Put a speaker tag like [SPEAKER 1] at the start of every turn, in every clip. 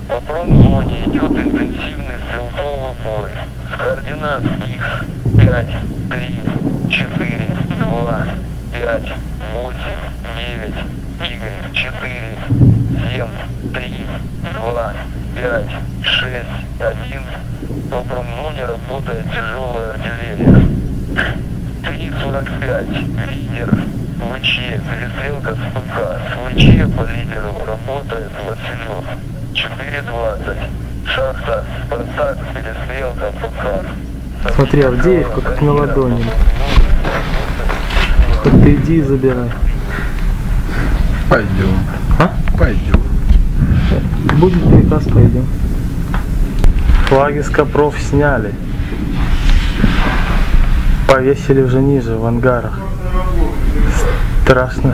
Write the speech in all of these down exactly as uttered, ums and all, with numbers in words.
[SPEAKER 1] По промзоне идет интенсивный стрелковый бой. С координат Х пять, три, четыре, два, пять, восемь, девять, Y четыре, семь, три, два, пять, шесть, один. По промзоне работает тяжелая артиллерия. три сорок пять, лидер. ВЧ, перестрелка с ПК. С ВЧ по лидеру работает Василев. четыре двадцать. Шахта, Спартак, перестрелка, ПК.
[SPEAKER 2] Смотри, Авдеевка как на ладони. Хоть ты иди и забирай.
[SPEAKER 3] Пойдем.
[SPEAKER 2] А?
[SPEAKER 3] Пойдем.
[SPEAKER 2] Будет приказ, пойдем. Флаги с копров сняли. Повесили уже ниже, в ангарах. Страшно.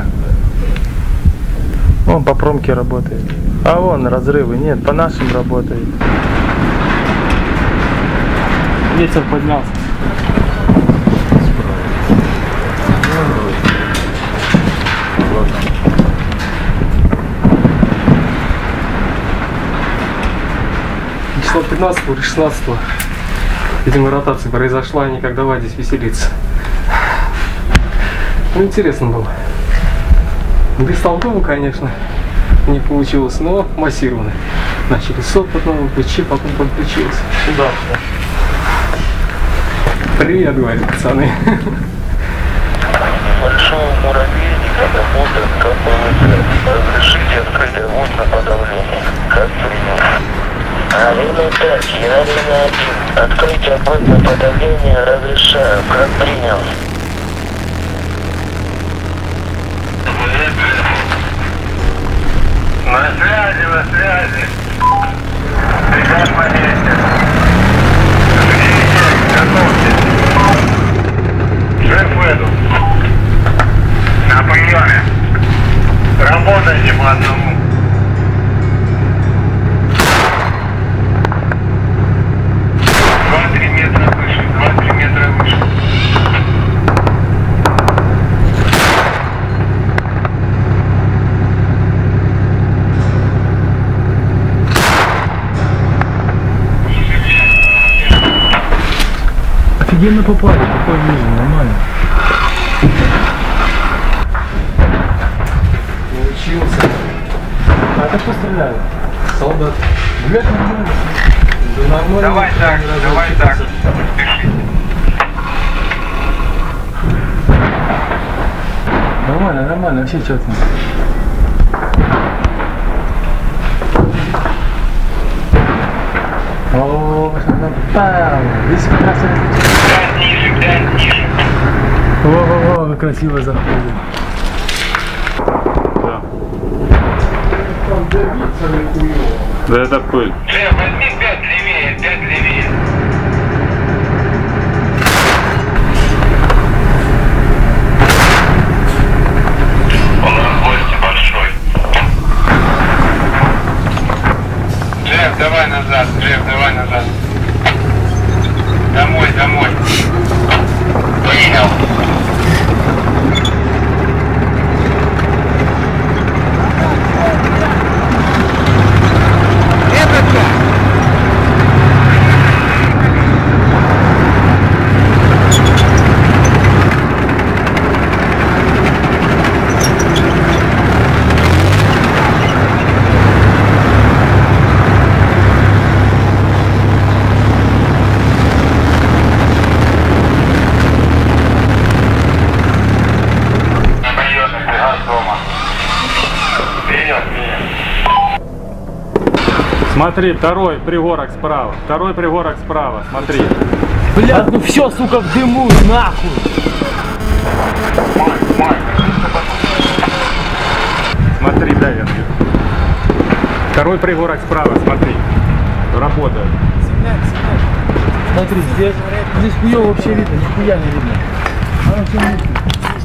[SPEAKER 2] Он по промке работает. А вон разрывы. Нет, по нашим работает. Ветер поднялся.
[SPEAKER 4] Число пятнадцатого или шестнадцатого. Видимо, ротация произошла, и не как давай здесь веселиться. Ну, интересно было. Бестолково, конечно, не получилось, но массированно. Начали с опытного, ПЧ, потом подключился.
[SPEAKER 2] Да.
[SPEAKER 4] Привет, говорят пацаны.
[SPEAKER 1] Большого муравейника работает КПВТ. Разрешите открыть огонь на подавление. Как принято. Арена пять, я Арена один. Открыть огонь на подавление разрешаю. Как принял. На связи, на связи. Приказ на месте. Готовьтесь. Шеф Эду. На приеме. Работайте по одному. два-три метра выше, два-три метра выше.
[SPEAKER 2] Офигенно попали, какой ниже, нормально.
[SPEAKER 4] Научился.
[SPEAKER 2] А это кто стреляет?
[SPEAKER 4] Солдат.
[SPEAKER 2] Блять, нормально.
[SPEAKER 4] Да нормально.
[SPEAKER 1] Давай так, давай так. Спеши.
[SPEAKER 2] Нормально, нормально, вообще четко. О, пам! Здесь как раз
[SPEAKER 1] Пять ниже, пять ниже.
[SPEAKER 2] Во-во-во, как красиво заходит.
[SPEAKER 3] Да. Да это пыль.
[SPEAKER 1] Джем, возьми пять левее, пять левее. У нас гости большой. Джефф, давай назад, Джефф, давай назад. Домой, домой. Принял.
[SPEAKER 3] Смотри, второй пригорок справа. Второй пригорок справа, смотри.
[SPEAKER 2] Блядь, ну все, сука, в дыму, нахуй!
[SPEAKER 3] Смотри, дай я. Второй пригорок справа, смотри. Работает.
[SPEAKER 2] Смотри, здесь, здесь хуёво вообще видно, нихуя не видно. А вообще не видно.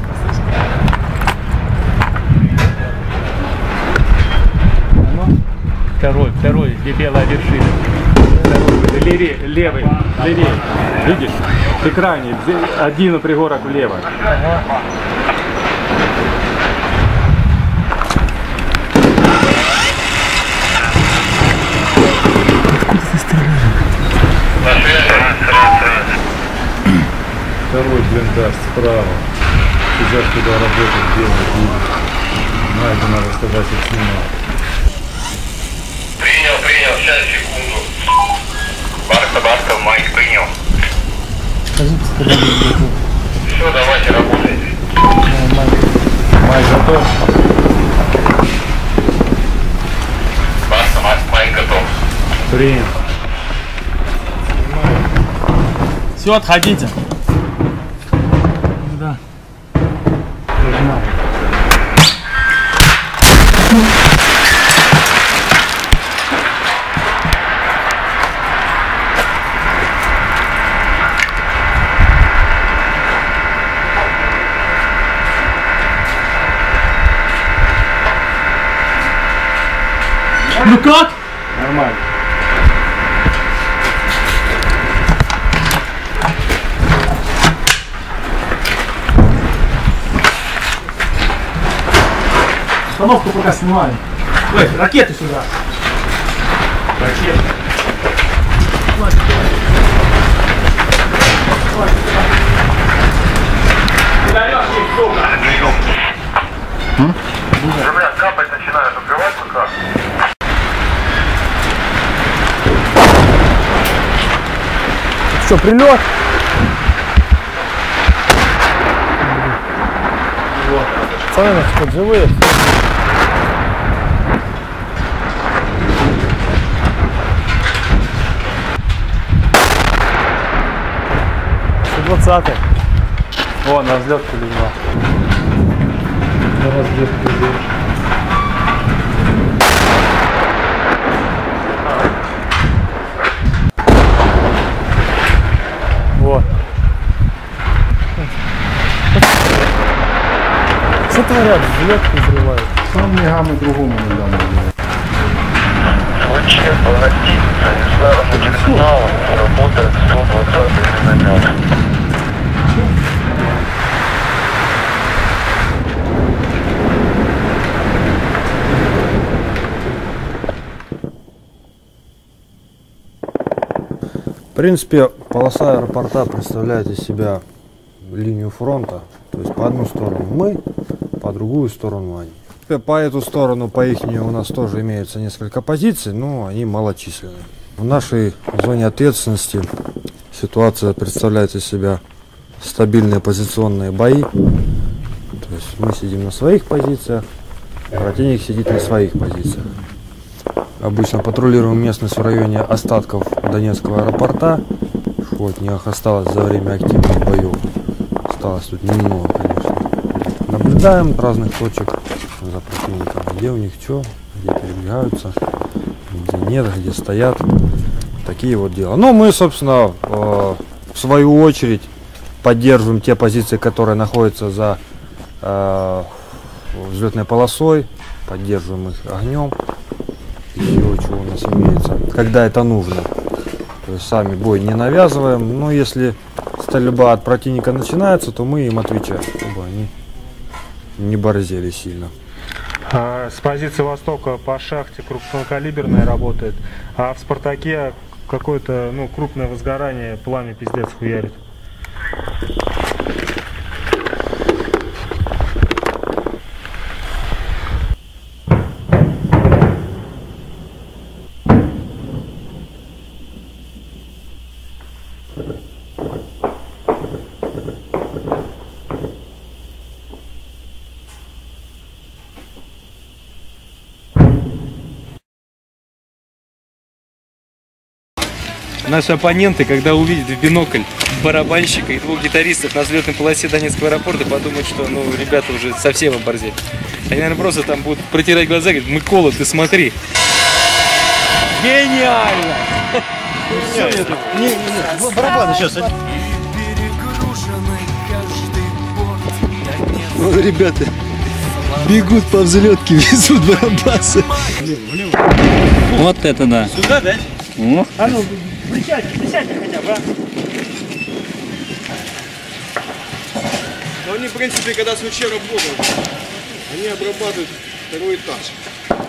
[SPEAKER 3] Второй, второй, где белая вершина. Второй, левее, левый, левее. Видишь? В экране один пригорок влево.
[SPEAKER 2] Ага.
[SPEAKER 3] блиндаж справа. Сейчас туда работает белый губ. На это надо сказать, их снимал.
[SPEAKER 1] Принял, принял, сейчас, секунду. Барка, Барка, Майк принял. Все, давайте, работайте.
[SPEAKER 3] Майк готов?
[SPEAKER 1] Барка, Майк, Майк готов.
[SPEAKER 3] Принят.
[SPEAKER 2] Все, отходите. Да. Ну как?
[SPEAKER 3] Нормально.
[SPEAKER 2] Установку пока снимаем. Ой, ракеты сюда.
[SPEAKER 3] Ракеты.
[SPEAKER 1] Земля капать начинает, открывать пока.
[SPEAKER 2] Что, прилет? Пацаны, что, живые? сто двадцатый.
[SPEAKER 3] О, на взлет полетел. На разбег полетел.
[SPEAKER 2] Вот. Что творят? Взлетку взрывают.
[SPEAKER 3] Сам мигам и другому не дам.
[SPEAKER 1] Случай погоститься, старому терминалу работает сто двадцатый миномет.
[SPEAKER 5] В принципе, полоса аэропорта представляет из себя линию фронта. То есть по одну сторону мы, по другую сторону они. По эту сторону, по их у нас тоже имеется несколько позиций, но они малочисленные. В нашей зоне ответственности ситуация представляет из себя стабильные позиционные бои. То есть мы сидим на своих позициях, противник сидит на своих позициях. Обычно патрулируем местность в районе остатков Донецкого аэропорта. Вот, них осталось за время активных боев. Осталось тут немного, конечно. Наблюдаем разных точек за противником, где у них что, где передвигаются, где нет, где стоят. Такие вот дела. Но мы, собственно, в свою очередь поддерживаем те позиции, которые находятся за взлетной полосой. Поддерживаем их огнем. Еще чего у нас имеется, когда это нужно. То есть сами бой не навязываем, но если стрельба от противника начинается, то мы им отвечаем, чтобы они не борзели сильно.
[SPEAKER 6] А с позиции востока по шахте крупнокалиберная работает, а в Спартаке какое-то ну, крупное возгорание, пламя пиздец хуярит.
[SPEAKER 7] Наши оппоненты, когда увидят в бинокль барабанщика и двух гитаристов на взлетной полосе Донецкого аэропорта, подумают, что ну ребята уже совсем оборзели. Они, наверное, просто там будут протирать глаза и говорят: Микола, ты смотри. Гениально!
[SPEAKER 8] Барабаны сейчас. О, ребята бегут по взлетке, везут барабасы.
[SPEAKER 7] Вот это да.
[SPEAKER 8] Сюда, да?
[SPEAKER 7] О.
[SPEAKER 2] А ну, присядьте, присядьте хотя бы, а?
[SPEAKER 8] Но они, в принципе, когда с УЧ работают, они обрабатывают второй этаж.